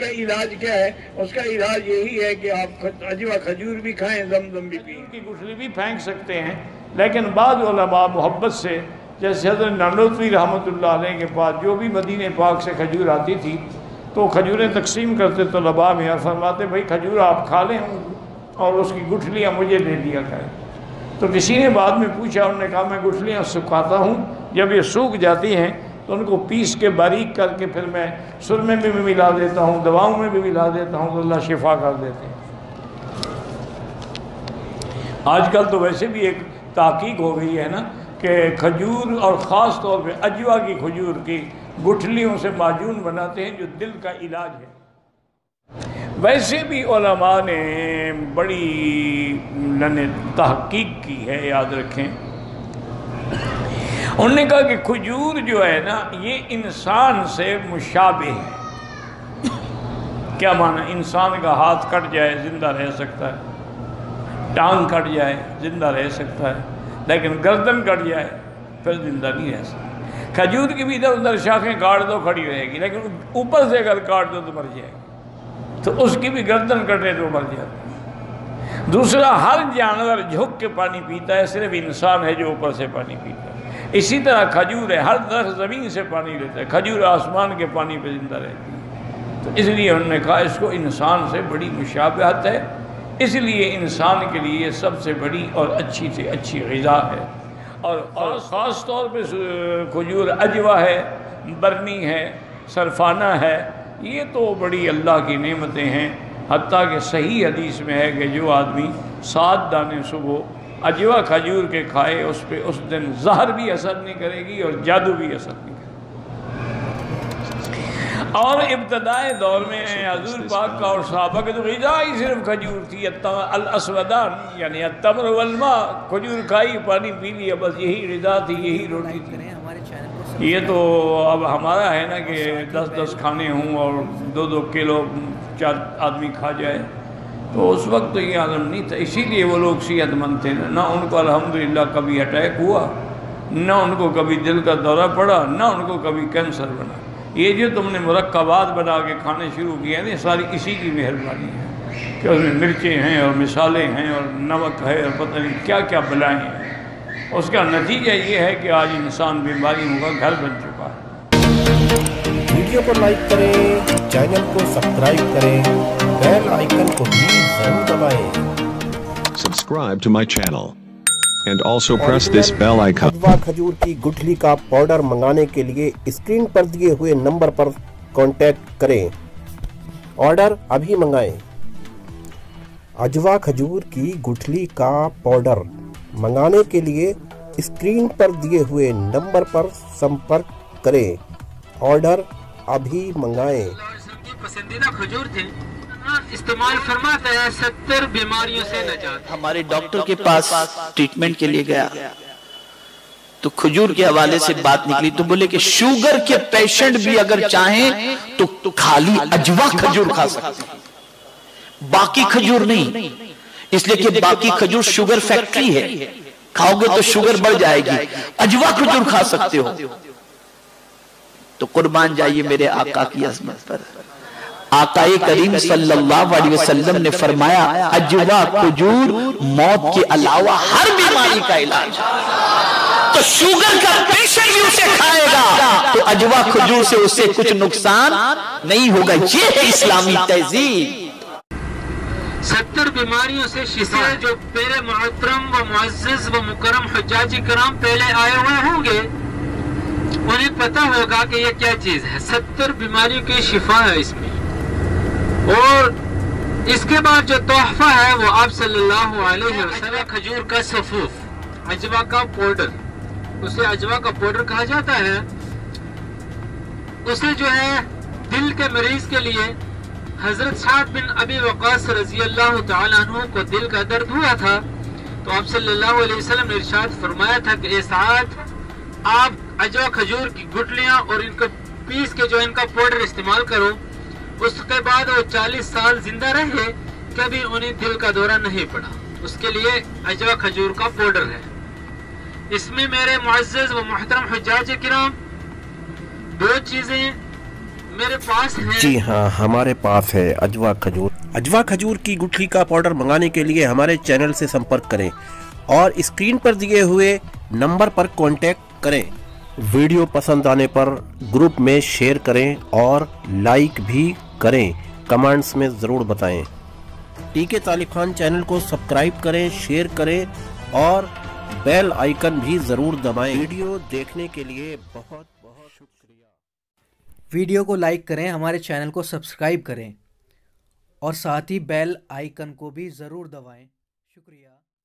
علاج کیا ہے؟ اس کا علاج یہی ہے کہ آپ اجوا کھجور بھی کھائیں، زمزم بھی پئیں۔ کی گٹھلی بھی پھینک سکتے ہیں، لیکن بعض علماء محبت سے، جیسے حضرت نانوتوی رحمۃ اللہ علیہ کے پاس جو بھی مدینہ پاک سے کھجور آتی تھی تو کھجوریں تقسیم کرتے طلباء میں اور فرماتے بھائی کھجور آپ کھا لیں اور اس کی گٹھلیاں مجھے دے دیا کریں۔ تو کسی نے بعد میں پوچھا، انہوں نے کہا میں گٹھلیاں سکھاتا ہوں، جب یہ سوکھ جاتی ہیں تو ان کو پیس کے باریک کر کے پھر میں سرمے میں بھی ملا دیتا ہوں، دواؤں میں بھی ملا دیتا ہوں تو اللہ شفا کر دیتے ہیں۔ آج کل تو ویسے بھی ایک تحقیق ہو گئی ہے نا کہ کھجور اور خاص طور پہ اجوا کی کھجور کی گٹھلیوں سے معجون بناتے ہیں جو دل کا علاج ہے۔ ویسے بھی علماء نے بڑی تحقیق کی ہے، یاد رکھیں، انہوں نے کہا کہ کھجور جو ہے نا یہ انسان سے مشابہ ہے۔ کیا معنی؟ انسان کا ہاتھ کٹ جائے زندہ رہ سکتا ہے، ٹانگ کٹ جائے زندہ رہ سکتا ہے، لیکن گردن کٹ جائے پھر زندہ نہیں رہ سکتا۔ کھجور کی بھی ادھر ادھر شاخیں کاٹ دو کھڑی رہے گی، لیکن اوپر سے اگر کاٹ دو تو مر جائے گی، تو اس کی بھی گردن کٹے تو مر جاتی ہے۔ دوسرا، ہر جانور جھک کے پانی پیتا ہے، صرف انسان ہے جو اوپر سے پانی پیتا ہے۔ اسی طرح کھجور ہے، ہر درخت زمین سے پانی لیتا ہے، کھجور آسمان کے پانی پہ زندہ رہتی ہے۔ تو اس لیے انہوں نے کہا اس کو انسان سے بڑی مشابہت ہے، اس لیے انسان کے لیے سب سے بڑی اور اچھی سے اچھی غذا ہے۔ اور خاص طور پہ کھجور اجوا ہے، برنی ہے، سرفانہ ہے، یہ تو بڑی اللہ کی نعمتیں ہیں۔ حتیٰ کہ صحیح حدیث میں ہے کہ جو آدمی 7 دانے صبح اجوا کھجور کے کھائے اس پہ اس دن زہر بھی اثر نہیں کرے گی اور جادو بھی اثر نہیں کرے گی۔ اور ابتدائے دور میں حضور پاک کا اور صحابہ کے تو غذا ہی صرف کھجور تھی، الاسودان یعنی التمر والماء، کھجور کھائی پانی پی لیا، بس یہی غذا تھی، یہی روٹی تھی۔ یہ تو اب ہمارا ہے نا کہ 10 کھانے ہوں اور 2 کلو 4 آدمی کھا جائے، تو اس وقت تو یہ عالم نہیں تھا۔ اسی لیے وہ لوگ صحت مند تھے، نہ ان کو الحمدللہ کبھی اٹیک ہوا، نہ ان کو کبھی دل کا دورہ پڑا، نہ ان کو کبھی کینسر بنا۔ یہ جو تم نے مرکبات بنا کے کھانے شروع کیے ہیں ساری اسی کی مہربانی ہے کہ اس میں مرچیں ہیں اور مسالے ہیں اور نمک ہے اور پتہ نہیں کیا کیا بلائیں ہیں۔ اس کا نتیجہ یہ ہے کہ آج انسان بیماریوں کا گھر بن چکا ہے۔ ویڈیو کو لائک کریں، چینل کو سبسکرائب کریں، بیل آئیکن کو بھی ضرور دبائیں۔ Subscribe to my channel and also press this bell icon. اجوا کھجور کی گٹھلی کا پاؤڈر منگانے کے لیے اسکرین پر دیے ہوئے نمبر پر کانٹیکٹ کریں، آرڈر ابھی منگائیں۔ اجوا کھجور کی گٹھلی کا پاؤڈر منگانے کے لیے اسکرین پر دیے ہوئے نمبر پر سمپرک کریں، آرڈر ابھی منگائیں۔ پسندیدہ کھجور تھے، استعمال فرماتا ہے 70 بیماریوں سے نجات۔ ہمارے ڈاکٹر کے پاس ٹریٹمنٹ کے لیے گیا تو کھجور کے حوالے سے بات نکلی تو بولے کہ شوگر کے پیشنٹ بھی اگر چاہیں تو خالی اجوا کھجور کھا سکتے ہیں، باقی کھجور نہیں، اس لیے کہ باقی کھجور شوگر فیکٹری ہے، کھاؤ گے تو شوگر بڑھ جائے گی، اجوا کھجور کھا سکتے ہو۔ تو قربان جائیے میرے آقا کی عظمت پر۔ آقا کریم صلی اللہ علیہ وسلم نے فرمایا اجوا کھجور موت کے علاوہ ہر بیماری کا علاج ہے، تو شوگر کا پیشنٹ بھی اسے کھائے گا تو اجوا کھجور سے اسے کچھ نقصان نہیں ہوگا۔ یہ ہے اسلامی تہذیب۔ 70 بیماریوں سے شفا، جو میرے محترم و معزز و مکرم حجاج کرام پہلے آئے ہوئے ہوں گے انہیں پتہ ہوگا کہ یہ کیا چیز ہے۔ 70 بیماریوں کی شفا ہے اس میں، اور اس کے بعد جو تحفہ ہے وہ آپ صلی اللہ علیہ وسلم کھجور کا صفوف، اجوا کا پاؤڈر، اسے اجوا کا پاؤڈر کہا جاتا ہے۔ اسے جو ہے دل کے مریض کے لیے حضرت سعد بن ابی وقاص رضی اللہ تعالیٰ عنہ کو دل کا درد ہوا تھا تو آپ صلی اللہ علیہ وسلم نے ارشاد فرمایا تھا کہ اے سعد، آپ اجوا کھجور کی گٹھلیاں اور ان کو پیس کے جو ان کا پاؤڈر استعمال کرو۔ اس کے بعد وہ 40 سال زندہ رہے، کبھی انہیں دل کا دورہ نہیں پڑا۔ اس کے لیے اجوا کھجور کا پاؤڈر ہے۔ اس میں میرے معزز و محترم حجاج کرام 2 چیزیں मेरे पास है। जी हाँ, हमारे पास है अजवा खजूर। अजवा खजूर की गुठली का पाउडर मंगाने के लिए हमारे चैनल से संपर्क करें और स्क्रीन पर दिए हुए नंबर पर कांटेक्ट करें। वीडियो पसंद आने पर ग्रुप में शेयर करें और लाइक भी करें। कमेंट्स में ज़रूर बताएं। टीके तालिब खान चैनल को सब्सक्राइब करें, शेयर करें और बेल आइकन भी ज़रूर दबाएं। वीडियो देखने के लिए बहुत बहुत शुक्रिया। वीडियो को लाइक करें, हमारे चैनल को सब्सक्राइब करें और साथ ही बेल आइकन को भी ज़रूर दबाएं। शुक्रिया।